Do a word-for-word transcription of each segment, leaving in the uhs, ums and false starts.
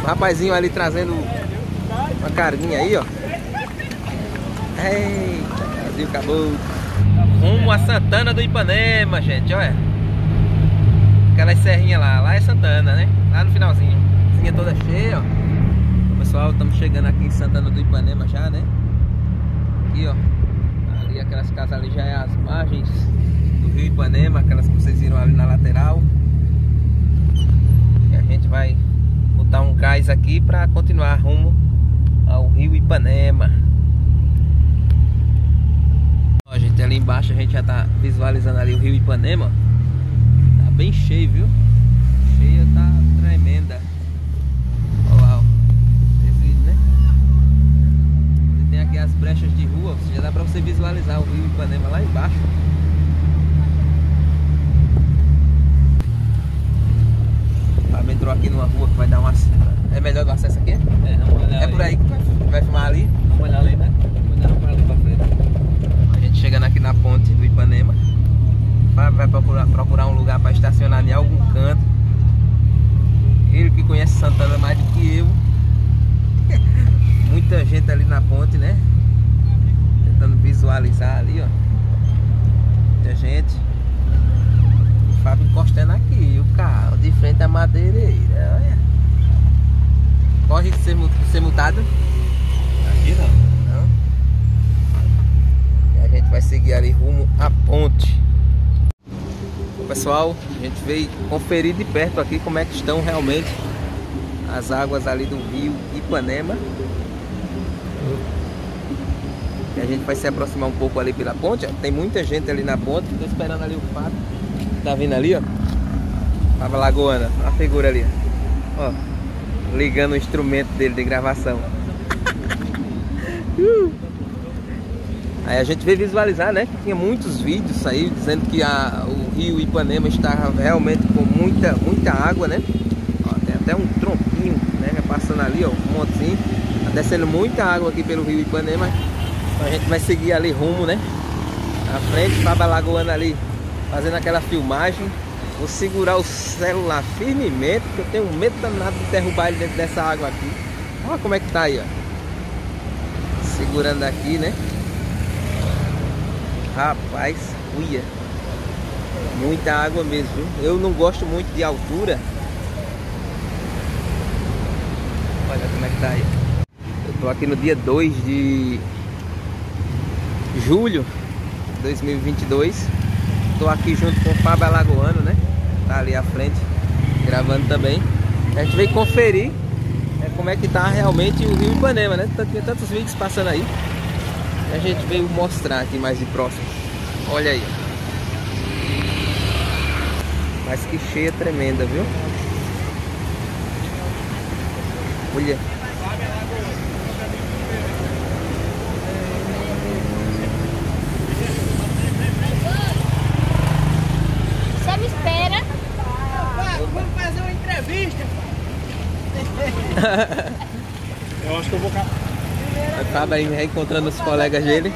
rapazinho ali trazendo uma carguinha aí, ó. Eita, Brasil acabou. Rumo a Santana do Ipanema, gente, olha. Aquelas serrinhas lá, lá é Santana, né? Lá no finalzinho. Serrinha toda cheia, ó. Pessoal, estamos chegando aqui em Santana do Ipanema já, né? Aqui, ó. Ali, aquelas casas ali já é as margens do rio Ipanema, aquelas que vocês viram ali na lateral. E a gente vai botar um gás aqui para continuar rumo ao rio Ipanema. Ó, gente, ali embaixo a gente já tá visualizando ali o rio Ipanema. Tá bem cheio, viu? Cheia, tá tremenda. Olha lá, ó. Vocês viram, né? Tem aqui as brechas de rua, já dá pra você visualizar o rio Ipanema lá embaixo. Ah, entrou aqui numa rua que vai dar uma... É melhor do acesso aqui? É, vamos olhar. É por aí que vai, vai filmar ali? Vamos olhar ali, né? Vamos olhar pra ali pra frente. A gente chegando aqui na ponte do Ipanema. Vai, vai procurar, procurar um lugar para estacionar em algum canto. Ele que conhece Santana mais do que eu. Muita gente ali na ponte, né? Tentando visualizar ali, ó. Muita gente. O Fábio encostando aqui, o carro de frente à madeireira, olha. Corre ser, ser multado? Aqui não. Não. E a gente vai seguir ali rumo à ponte. Pessoal, a gente veio conferir de perto aqui como é que estão realmente as águas ali do rio Ipanema. E a gente vai se aproximar um pouco ali pela ponte, ó. Tem muita gente ali na ponte. Tô esperando ali o Fábio. Tá vindo ali, ó. Fábio Lagoana, a figura ali, ó. Ligando o instrumento dele de gravação. uh. Aí a gente veio visualizar, né? Tinha muitos vídeos aí dizendo que a, o rio Ipanema estava realmente com muita, muita água, né? Ó, tem até um tronquinho, né? Passando ali, ó, um montezinho. Tá descendo muita água aqui pelo rio Ipanema. Então a gente vai seguir ali rumo, né? Na frente, Fábio Lagoana ali fazendo aquela filmagem. Vou segurar o celular firmemente, porque eu tenho medo danado de derrubar ele dentro dessa água aqui. Olha como é que tá aí, ó. Segurando aqui, né? Rapaz, uia. Muita água mesmo, viu? Eu não gosto muito de altura. Olha como é que tá aí. Eu tô aqui no dia dois de julho de dois mil e vinte e dois. Tô aqui junto com o Fábio Alagoano, né? Tá ali à frente, gravando também. A gente veio conferir, né, como é que tá realmente o rio Ipanema, né? Tem tantos vídeos passando aí. A gente veio mostrar aqui mais de próximo. Olha aí. Mas que cheia tremenda, viu? Olha. Você me espera? Vamos fazer uma entrevista. Eu acho que eu vou cá. Acaba aí reencontrando os colegas dele.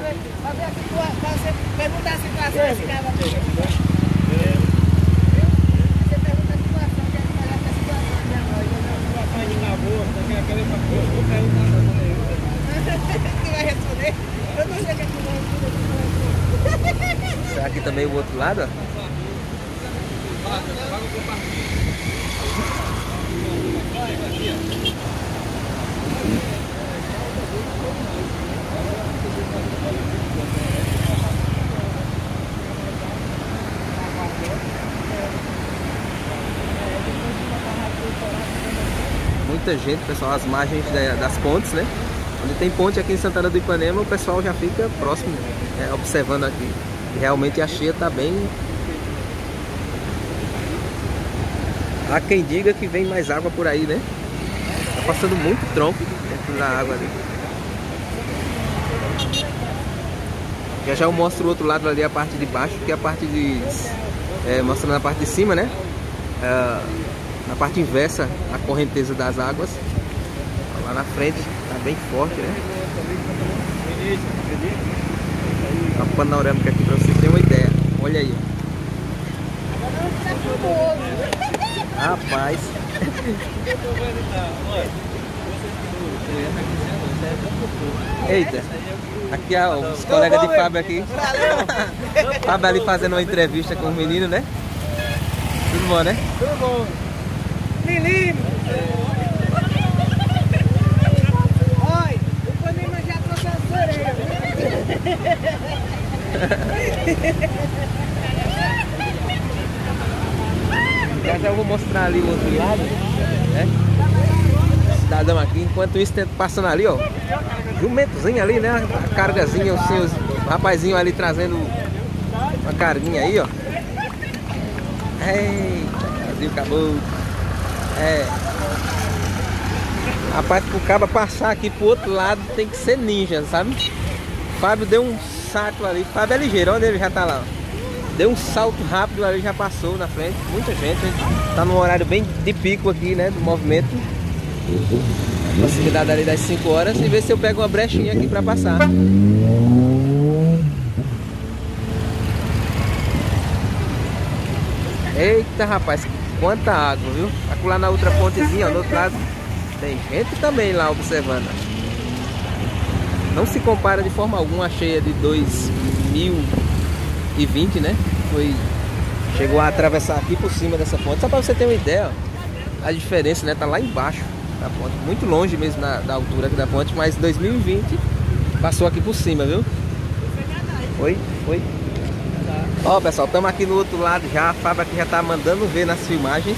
Pergunta a situação desse cara aqui. Você pergunta a situação, quer falar com a situação de agora. Vou perguntar Quem vai responder? Eu não sei quem vai responder. Será que também o outro lado, ó? Muita gente, pessoal, as margens das pontes, né? Onde tem ponte aqui em Santana do Ipanema, o pessoal já fica próximo, né, observando aqui. E realmente a cheia tá bem... Há quem diga que vem mais água por aí, né? Tá passando muito tronco dentro da água ali. Já já eu mostro o outro lado ali, a parte de baixo, que é a parte de... É, mostrando a parte de cima, né? É, na parte inversa, a correnteza das águas. Lá na frente, tá bem forte, né? Uma panorâmica aqui pra vocês terem uma ideia. Olha aí. Rapaz. Eita, aqui ó, os colegas de Fábio aqui. Fábio ali fazendo uma entrevista com os meninos, né? Tudo bom, né? Tudo bom. Menino! Olha, o Panema já trouxe as orelhas. Já já eu vou mostrar ali o outro lado, né? Cidadão aqui, enquanto isso tenta passando ali, ó. Jumentozinho ali, né? A cargazinha, os seus rapazinho ali trazendo uma carguinha aí, ó. Eita, Brasil acabou. É. Rapaz, pro cabo passar aqui pro outro lado tem que ser ninja, sabe? Fábio deu um salto ali. Fábio é ligeiro, onde ele já tá lá, ó. Deu um salto rápido ali, já passou na frente. Muita gente, tá num horário bem de pico aqui, né? Do movimento. Proximidade ali das cinco horas. E ver se eu pego uma brechinha aqui pra passar. Eita, rapaz, quanta água, viu? Lá na outra pontezinha, ó, do outro lado, tem gente também lá observando. Não se compara de forma alguma a cheia de dois mil e vinte, né? Foi, chegou a atravessar aqui por cima dessa ponte. Só para você ter uma ideia, ó, a diferença, né? Tá lá embaixo da ponte, muito longe mesmo na, da altura aqui da ponte, mas dois mil e vinte passou aqui por cima, viu? Foi, foi. Ó, pessoal, estamos aqui no outro lado já. A Fábio aqui já tá mandando ver nas filmagens.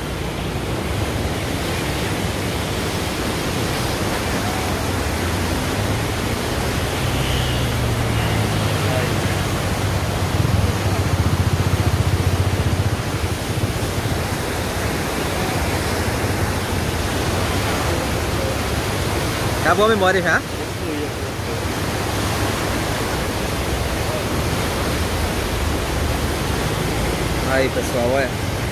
Acabou a memória já? Aí, pessoal, olha.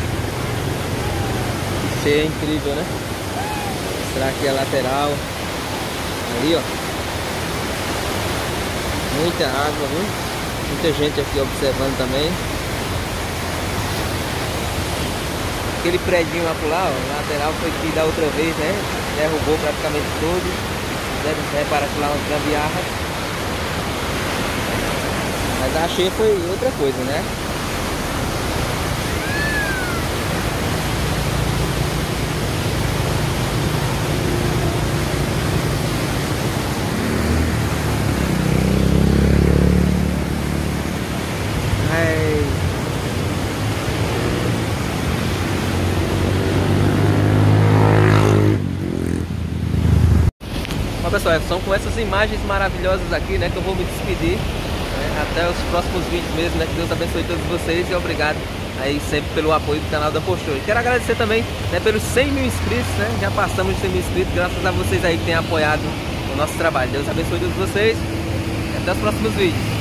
Que cheia incrível, né? Vou mostrar aqui a lateral. Ali, ó. Muita água, viu? Muita gente aqui observando também. Aquele predinho lá por lá, ó, lateral foi que da outra vez, né? Derrubou praticamente todo. Deve reparar que lá umas gambiarras. Mas a cheia foi outra coisa, né? Bom, pessoal, são com essas imagens maravilhosas aqui, né, que eu vou me despedir, né, até os próximos vídeos mesmo, né, que Deus abençoe todos vocês e obrigado aí sempre pelo apoio do canal da Postura. Quero agradecer também, né, pelos cem mil inscritos, né, já passamos de cem mil inscritos, graças a vocês aí que têm apoiado o nosso trabalho. Deus abençoe todos vocês e até os próximos vídeos.